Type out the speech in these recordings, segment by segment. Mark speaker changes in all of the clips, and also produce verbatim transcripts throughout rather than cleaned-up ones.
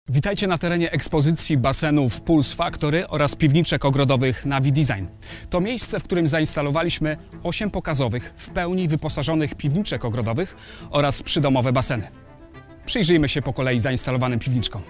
Speaker 1: Witajcie na terenie ekspozycji basenów Pulse Factory oraz piwniczek ogrodowych Navi Design. To miejsce, w którym zainstalowaliśmy osiem pokazowych, w pełni wyposażonych piwniczek ogrodowych oraz przydomowe baseny. Przyjrzyjmy się po kolei zainstalowanym piwniczkom.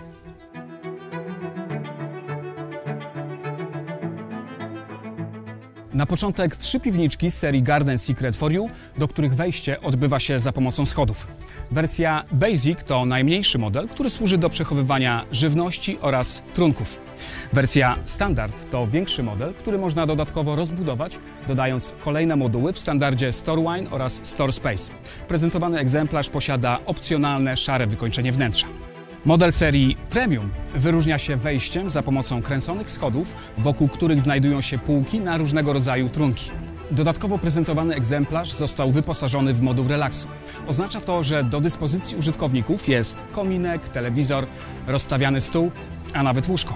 Speaker 1: Na początek trzy piwniczki z serii Garden Secret for You, do których wejście odbywa się za pomocą schodów. Wersja Basic to najmniejszy model, który służy do przechowywania żywności oraz trunków. Wersja Standard to większy model, który można dodatkowo rozbudować, dodając kolejne moduły w standardzie Store Wine oraz Store Space. Prezentowany egzemplarz posiada opcjonalne szare wykończenie wnętrza. Model serii Premium wyróżnia się wejściem za pomocą kręconych schodów, wokół których znajdują się półki na różnego rodzaju trunki. Dodatkowo prezentowany egzemplarz został wyposażony w moduł relaksu. Oznacza to, że do dyspozycji użytkowników jest kominek, telewizor, rozstawiany stół, a nawet łóżko.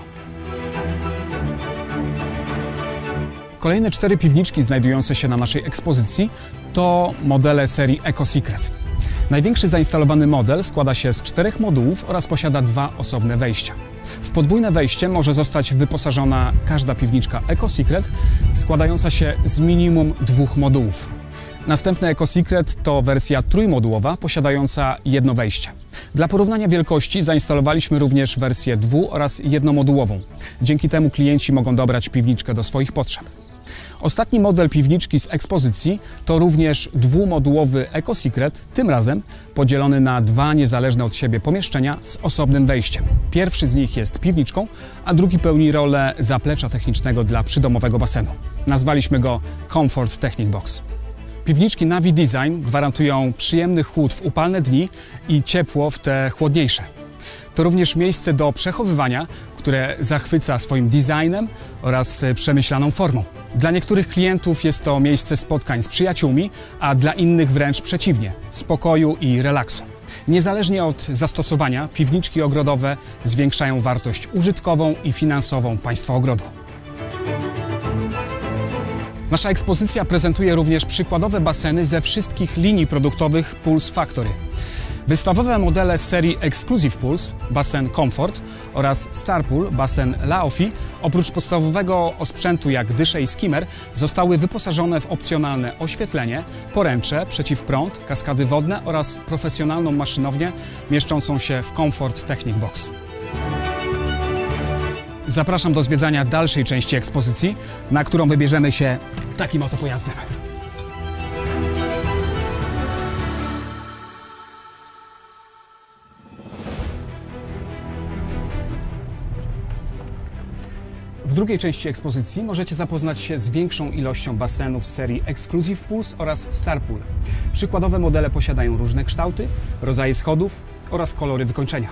Speaker 1: Kolejne cztery piwniczki znajdujące się na naszej ekspozycji to modele serii Eco Secret. Największy zainstalowany model składa się z czterech modułów oraz posiada dwa osobne wejścia. W podwójne wejście może zostać wyposażona każda piwniczka Eco Secret, składająca się z minimum dwóch modułów. Następny Eco Secret to wersja trójmodułowa, posiadająca jedno wejście. Dla porównania wielkości zainstalowaliśmy również wersję dwu- oraz jednomodułową. Dzięki temu klienci mogą dobrać piwniczkę do swoich potrzeb. Ostatni model piwniczki z ekspozycji to również dwumodułowy Eco Secret, tym razem podzielony na dwa niezależne od siebie pomieszczenia z osobnym wejściem. Pierwszy z nich jest piwniczką, a drugi pełni rolę zaplecza technicznego dla przydomowego basenu. Nazwaliśmy go Comfort Technic Box. Piwniczki Navi Design gwarantują przyjemny chłód w upalne dni i ciepło w te chłodniejsze. To również miejsce do przechowywania, które zachwyca swoim designem oraz przemyślaną formą. Dla niektórych klientów jest to miejsce spotkań z przyjaciółmi, a dla innych wręcz przeciwnie – spokoju i relaksu. Niezależnie od zastosowania, piwniczki ogrodowe zwiększają wartość użytkową i finansową Państwa ogrodu. Nasza ekspozycja prezentuje również przykładowe baseny ze wszystkich linii produktowych Pulse Factory. Wystawowe modele z serii Exclusive Pulse, basen Comfort oraz Starpool, basen Laofi, oprócz podstawowego osprzętu jak dysze i skimmer, zostały wyposażone w opcjonalne oświetlenie, poręcze, przeciwprąd, kaskady wodne oraz profesjonalną maszynownię mieszczącą się w Comfort Technic Box. Zapraszam do zwiedzania dalszej części ekspozycji, na którą wybierzemy się takim oto pojazdem. W drugiej części ekspozycji możecie zapoznać się z większą ilością basenów z serii Exclusive Pulse oraz Starpool. Przykładowe modele posiadają różne kształty, rodzaje schodów oraz kolory wykończenia.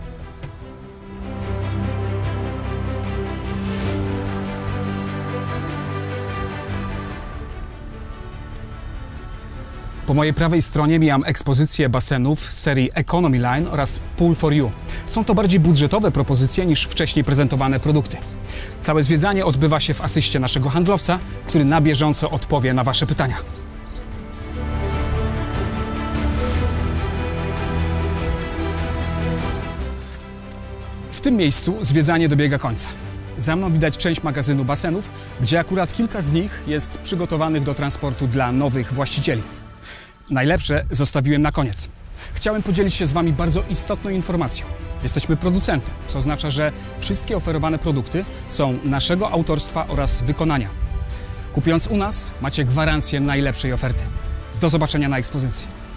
Speaker 1: Po mojej prawej stronie mijam ekspozycję basenów z serii Economy Line oraz Pool for You. Są to bardziej budżetowe propozycje niż wcześniej prezentowane produkty. Całe zwiedzanie odbywa się w asyście naszego handlowca, który na bieżąco odpowie na Wasze pytania. W tym miejscu zwiedzanie dobiega końca. Za mną widać część magazynu basenów, gdzie akurat kilka z nich jest przygotowanych do transportu dla nowych właścicieli. Najlepsze zostawiłem na koniec. Chciałem podzielić się z Wami bardzo istotną informacją. Jesteśmy producentem, co oznacza, że wszystkie oferowane produkty są naszego autorstwa oraz wykonania. Kupując u nas, macie gwarancję najlepszej oferty. Do zobaczenia na ekspozycji.